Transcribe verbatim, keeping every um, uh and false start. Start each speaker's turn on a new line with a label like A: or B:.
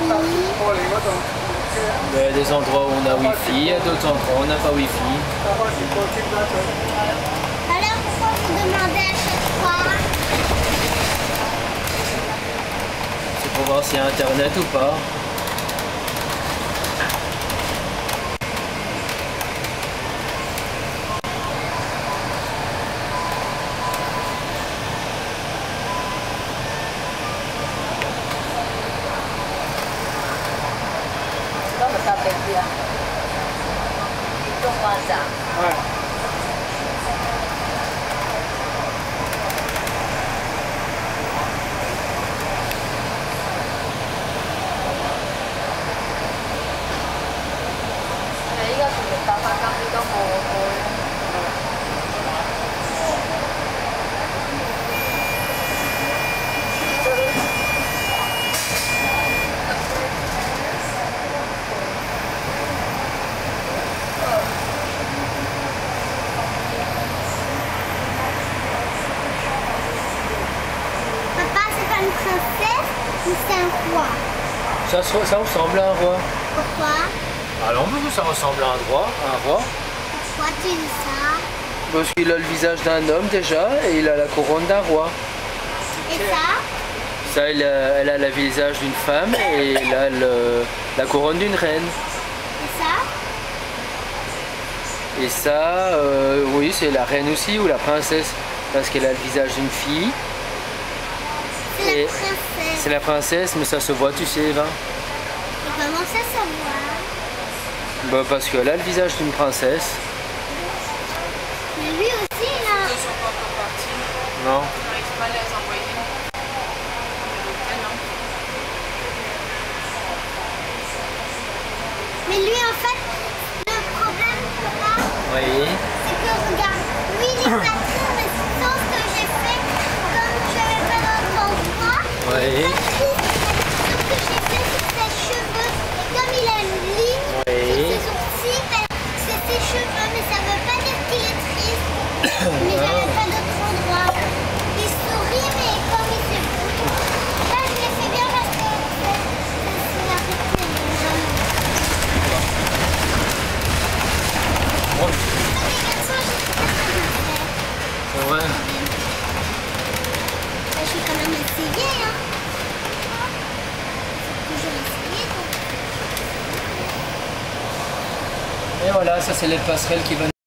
A: Il y a des endroits où on a Wi-Fi, il y a d'autres endroits où on n'a pas Wi-Fi.
B: Alors pourquoi vous demandez à chaque fois?
A: C'est pour voir s'il y a Internet ou pas.
C: Ouais.
B: Papa, c'est pas une princesse ou c'est un roi?
A: Ça, se- ça ressemble à un roi.
B: Pourquoi?
A: Alors on ça ressemble à un roi, un roi.
B: Pourquoi tu dis ça?
A: Parce qu'il a le visage d'un homme déjà et il a la couronne d'un roi.
B: Et ça?
A: Ça, elle a, elle a le visage d'une femme et il a le- la couronne d'une reine.
B: Et ça?
A: Et ça, euh, oui, c'est la reine aussi ou la princesse parce qu'elle a le visage d'une fille.
B: C'est
A: Et
B: la princesse.
A: c'est la princesse, mais ça se voit, tu sais, Eva.
B: Et comment ça se voit?
A: Bah, parce qu'elle a le visage d'une princesse.
B: Mais lui aussi, là.
A: Non.
B: Mais lui, en fait, le problème, papa,
A: Oui.
B: c'est que regarde, lui, il est pas très résistant, ce que j'ai fait, comme je n'avais pas d'autre endroit.
A: Oui.
B: Ce que j'ai fait sur ses cheveux, et comme il a une ligne
A: Oui.
B: sur ses sourcils, ben, c'est ses cheveux, mais ça veut pas dire qu'il est triste. Mais j'avais pas d'autre endroit. Il sourit, mais comme il se fout. Là, je l'ai fait bien parce que c'est c'est la réalité.
A: Bon,
B: Les garçons, j'ai pas fait.
A: c'est vrai.
B: Je suis quand même essayé, hein. Faut toujours essayer, donc.
A: Et voilà, ça c'est les passerelles qui vont